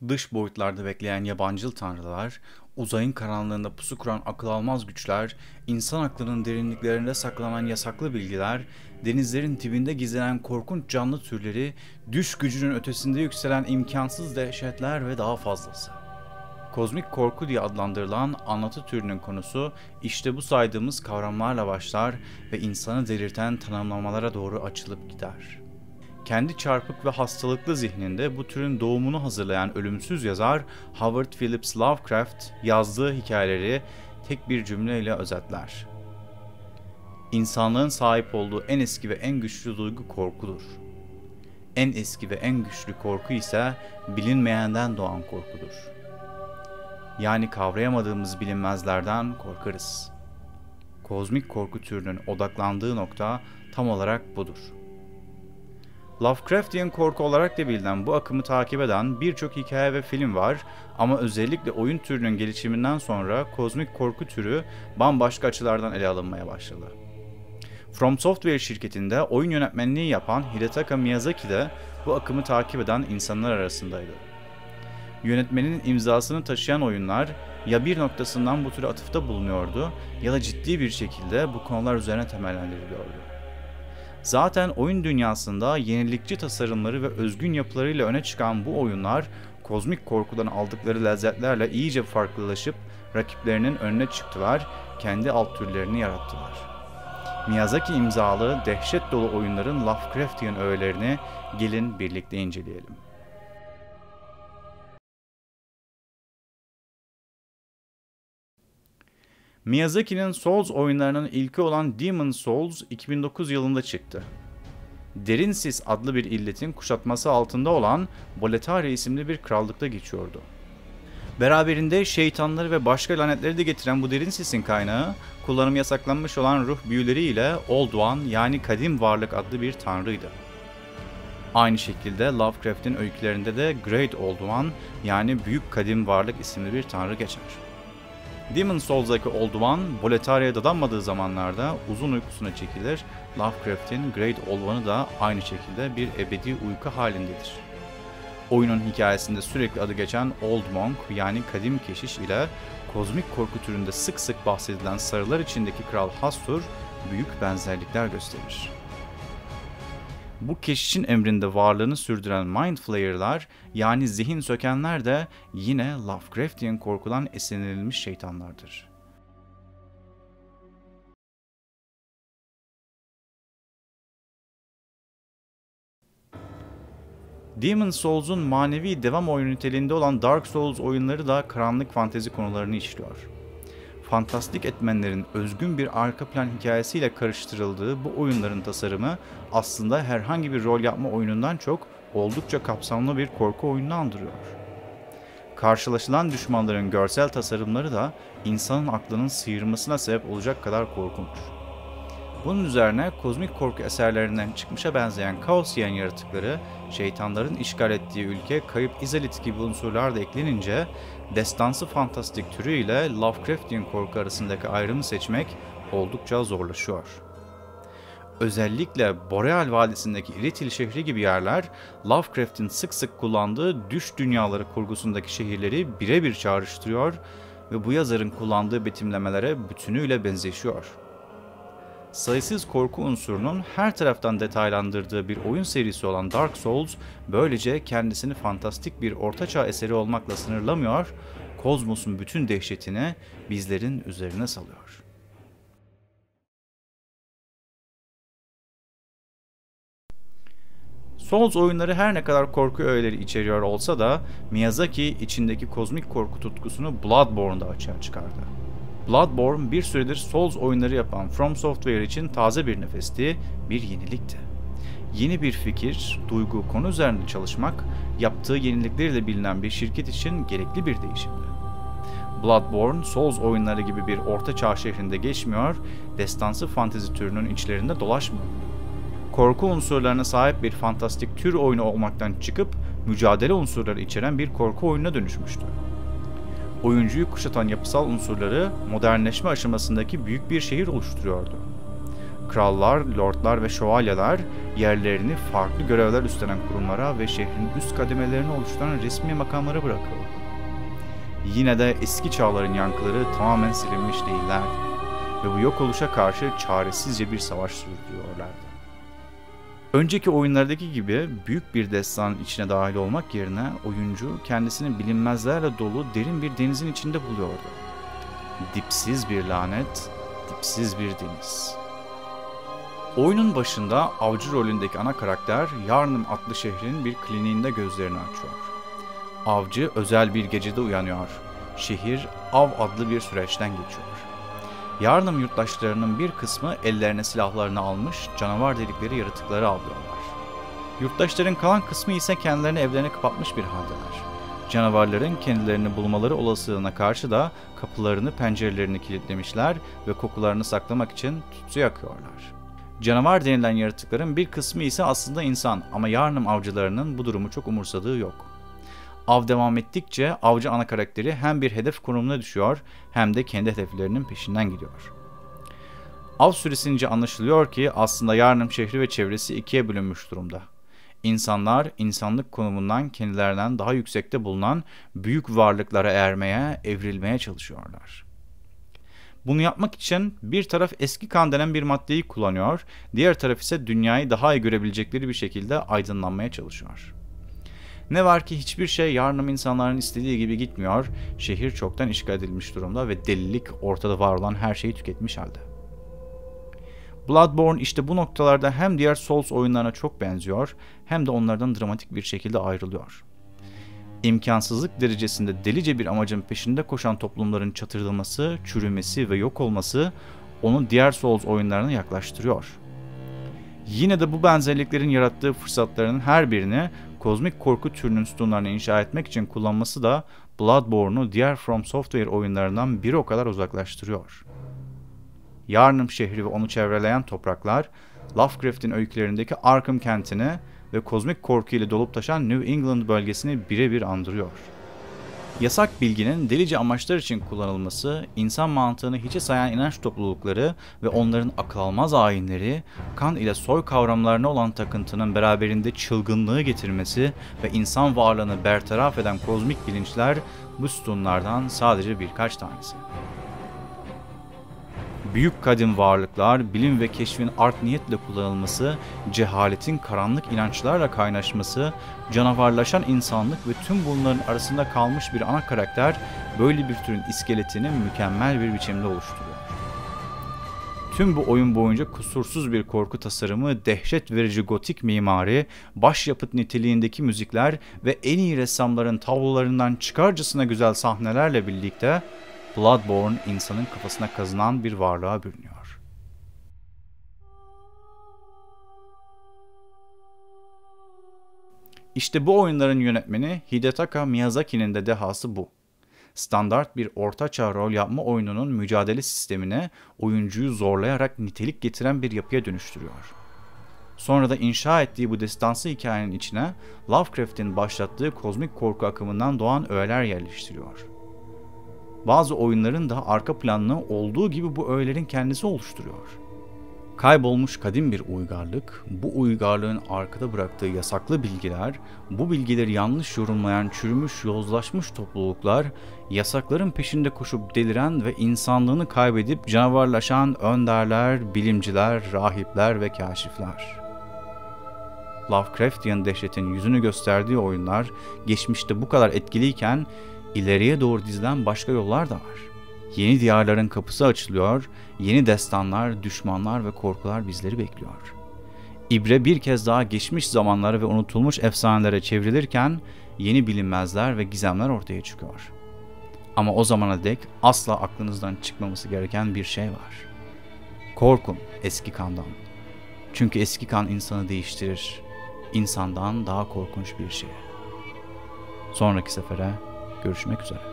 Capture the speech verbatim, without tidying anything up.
Dış boyutlarda bekleyen yabancıl tanrılar, uzayın karanlığında pusu kuran akıl almaz güçler, insan aklının derinliklerinde saklanan yasaklı bilgiler, denizlerin dibinde gizlenen korkunç canlı türleri, düş gücünün ötesinde yükselen imkansız dehşetler ve daha fazlası. Kozmik korku diye adlandırılan anlatı türünün konusu işte bu saydığımız kavramlarla başlar ve insanı delirten tanımlamalara doğru açılıp gider. Kendi çarpık ve hastalıklı zihninde bu türün doğumunu hazırlayan ölümsüz yazar Howard Phillips Lovecraft yazdığı hikayeleri tek bir cümleyle özetler. İnsanlığın sahip olduğu en eski ve en güçlü duygu korkudur. En eski ve en güçlü korku ise bilinmeyenden doğan korkudur. Yani kavrayamadığımız bilinmezlerden korkarız. Kozmik korku türünün odaklandığı nokta tam olarak budur. Lovecraftian korku olarak da bilinen bu akımı takip eden birçok hikaye ve film var ama özellikle oyun türünün gelişiminden sonra kozmik korku türü bambaşka açılardan ele alınmaya başladı. From Software şirketinde oyun yönetmenliği yapan Hidetaka Miyazaki de bu akımı takip eden insanlar arasındaydı. Yönetmenin imzasını taşıyan oyunlar ya bir noktasından bu türe atıfta bulunuyordu ya da ciddi bir şekilde bu konular üzerine temellendiriliyordu. Zaten oyun dünyasında yenilikçi tasarımları ve özgün yapılarıyla öne çıkan bu oyunlar kozmik korkudan aldıkları lezzetlerle iyice farklılaşıp rakiplerinin önüne çıktılar, kendi alt türlerini yarattılar. Miyazaki imzalı dehşet dolu oyunların Lovecraftian öğelerini gelin birlikte inceleyelim. Miyazaki'nin Souls oyunlarının ilki olan Demon's Souls iki bin dokuz yılında çıktı. Derin Sis adlı bir illetin kuşatması altında olan Boletaria isimli bir krallıkta geçiyordu. Beraberinde şeytanları ve başka lanetleri de getiren bu Derin Sis'in kaynağı, kullanım yasaklanmış olan ruh büyüleri ile Old One yani Kadim Varlık adlı bir tanrıydı. Aynı şekilde Lovecraft'in öykülerinde de Great Old One yani Büyük Kadim Varlık isimli bir tanrı geçer. Demon's Souls'daki Old One, Boletaria'ya dadanmadığı zamanlarda uzun uykusuna çekilir, Lovecraft'in Great Old One'ı da aynı şekilde bir ebedi uyku halindedir. Oyunun hikayesinde sürekli adı geçen Old Monk yani Kadim Keşiş ile kozmik korku türünde sık sık bahsedilen sarılar içindeki Kral Hastur büyük benzerlikler gösterir. Bu keşişin emrinde varlığını sürdüren Mind Flayer'lar yani zihin sökenler de yine Lovecraftian korkudan esinlenilmiş şeytanlardır. Demon's Souls'un manevi devam oyunu niteliğinde olan Dark Souls oyunları da karanlık fantezi konularını işliyor. Fantastik etmenlerin özgün bir arka plan hikayesiyle karıştırıldığı bu oyunların tasarımı aslında herhangi bir rol yapma oyunundan çok oldukça kapsamlı bir korku oyununu andırıyor. Karşılaşılan düşmanların görsel tasarımları da insanın aklının sıyırmasına sebep olacak kadar korkunç. Bunun üzerine kozmik korku eserlerinden çıkmışa benzeyen kaos yiyen yaratıkları, şeytanların işgal ettiği ülke, kayıp izolit gibi unsurlar da eklenince, destansı fantastik türü ile Lovecraftian korku arasındaki ayrımı seçmek oldukça zorlaşıyor. Özellikle Boreal Vadisi'ndeki Iritil şehri gibi yerler, Lovecraft'in sık sık kullandığı düş dünyaları kurgusundaki şehirleri birebir çağrıştırıyor ve bu yazarın kullandığı betimlemelere bütünüyle benzeşiyor. Sayısız korku unsurunun her taraftan detaylandırdığı bir oyun serisi olan Dark Souls, böylece kendisini fantastik bir ortaçağ eseri olmakla sınırlamıyor, kozmosun bütün dehşetini bizlerin üzerine salıyor. Souls oyunları her ne kadar korku öğeleri içeriyor olsa da, Miyazaki içindeki kozmik korku tutkusunu Bloodborne'da açığa çıkardı. Bloodborne bir süredir Souls oyunları yapan From Software için taze bir nefesti, bir yenilikti. Yeni bir fikir, duygu, konu üzerinde çalışmak, yaptığı yenilikleriyle bilinen bir şirket için gerekli bir değişimdi. Bloodborne, Souls oyunları gibi bir ortaçağ şehrinde geçmiyor, destansı fantezi türünün içlerinde dolaşmıyor. Korku unsurlarına sahip bir fantastik tür oyunu olmaktan çıkıp, mücadele unsurları içeren bir korku oyununa dönüşmüştü. Oyuncuyu kuşatan yapısal unsurları modernleşme aşamasındaki büyük bir şehir oluşturuyordu. Krallar, lordlar ve şövalyeler yerlerini farklı görevler üstlenen kurumlara ve şehrin üst kademelerini oluşturan resmi makamlara bırakıldı. Yine de eski çağların yankıları tamamen silinmiş değillerdi ve bu yok oluşa karşı çaresizce bir savaş sürdürüyorlardı. Önceki oyunlardaki gibi büyük bir destanın içine dahil olmak yerine oyuncu kendisini bilinmezlerle dolu derin bir denizin içinde buluyordu. Dipsiz bir lanet, dipsiz bir deniz. Oyunun başında avcı rolündeki ana karakter Yharnam adlı şehrin bir kliniğinde gözlerini açıyor. Avcı özel bir gecede uyanıyor. Şehir av adlı bir süreçten geçiyor. Yharnam yurttaşlarının bir kısmı ellerine silahlarını almış canavar dedikleri yaratıkları avlıyorlar. Yurttaşların kalan kısmı ise kendilerini evlerine kapatmış bir haldeler. Canavarların kendilerini bulmaları olasılığına karşı da kapılarını, pencerelerini kilitlemişler ve kokularını saklamak için tütsü yakıyorlar. Canavar denilen yaratıkların bir kısmı ise aslında insan ama Yharnam avcılarının bu durumu çok umursadığı yok. Av devam ettikçe avcı ana karakteri hem bir hedef konumuna düşüyor hem de kendi hedeflerinin peşinden gidiyor. Av süresince anlaşılıyor ki aslında Yharnam şehri ve çevresi ikiye bölünmüş durumda. İnsanlar insanlık konumundan kendilerinden daha yüksekte bulunan büyük varlıklara ermeye, evrilmeye çalışıyorlar. Bunu yapmak için bir taraf eski kan denen bir maddeyi kullanıyor, diğer taraf ise dünyayı daha iyi görebilecekleri bir şekilde aydınlanmaya çalışıyor. Ne var ki hiçbir şey Yharnam insanların istediği gibi gitmiyor, şehir çoktan işgal edilmiş durumda ve delilik ortada var olan her şeyi tüketmiş halde. Bloodborne işte bu noktalarda hem diğer Souls oyunlarına çok benziyor, hem de onlardan dramatik bir şekilde ayrılıyor. İmkansızlık derecesinde delice bir amacın peşinde koşan toplumların çatırdılması, çürümesi ve yok olması onu diğer Souls oyunlarına yaklaştırıyor. Yine de bu benzerliklerin yarattığı fırsatların her birini kozmik korku türünün sütunlarını inşa etmek için kullanması da Bloodborne'u diğer From Software oyunlarından bir o kadar uzaklaştırıyor. Yharnam şehri ve onu çevreleyen topraklar, Lovecraft'in öykülerindeki Arkham kentini ve kozmik korku ile dolup taşan New England bölgesini birebir andırıyor. Yasak bilginin delice amaçlar için kullanılması, insan mantığını hiçe sayan inanç toplulukları ve onların akıl almaz ayinleri, kan ile soy kavramlarına olan takıntının beraberinde çılgınlığı getirmesi ve insan varlığını bertaraf eden kozmik bilinçler bu sütunlardan sadece birkaç tanesi. Büyük kadim varlıklar, bilim ve keşfin art niyetle kullanılması, cehaletin karanlık inançlarla kaynaşması, canavarlaşan insanlık ve tüm bunların arasında kalmış bir ana karakter böyle bir türün iskeletini mükemmel bir biçimde oluşturuyor. Tüm bu oyun boyunca kusursuz bir korku tasarımı, dehşet verici gotik mimari, başyapıt niteliğindeki müzikler ve en iyi ressamların tablolarından çıkarcasına güzel sahnelerle birlikte Bloodborne insanın kafasına kazınan bir varlığa bürünüyor. İşte bu oyunların yönetmeni Hidetaka Miyazaki'nin de dehası bu. Standart bir ortaçağ rol yapma oyununun mücadele sistemine oyuncuyu zorlayarak nitelik getiren bir yapıya dönüştürüyor. Sonra da inşa ettiği bu destansı hikayenin içine Lovecraft'in başlattığı kozmik korku akımından doğan öğeler yerleştiriyor. Bazı oyunların da arka planını olduğu gibi bu öğelerin kendisi oluşturuyor. Kaybolmuş kadim bir uygarlık, bu uygarlığın arkada bıraktığı yasaklı bilgiler, bu bilgileri yanlış yorumlayan çürümüş, yozlaşmış topluluklar, yasakların peşinde koşup deliren ve insanlığını kaybedip canavarlaşan önderler, bilimciler, rahipler ve kaşifler. Lovecraftian dehşetin yüzünü gösterdiği oyunlar geçmişte bu kadar etkiliyken ileriye doğru dizilen başka yollar da var. Yeni diyarların kapısı açılıyor, yeni destanlar, düşmanlar ve korkular bizleri bekliyor. İbre bir kez daha geçmiş zamanlara ve unutulmuş efsanelere çevrilirken yeni bilinmezler ve gizemler ortaya çıkıyor. Ama o zamana dek asla aklınızdan çıkmaması gereken bir şey var. Korkun eski kandan. Çünkü eski kan insanı değiştirir. İnsandan daha korkunç bir şey. Sonraki sefere görüşmek üzere.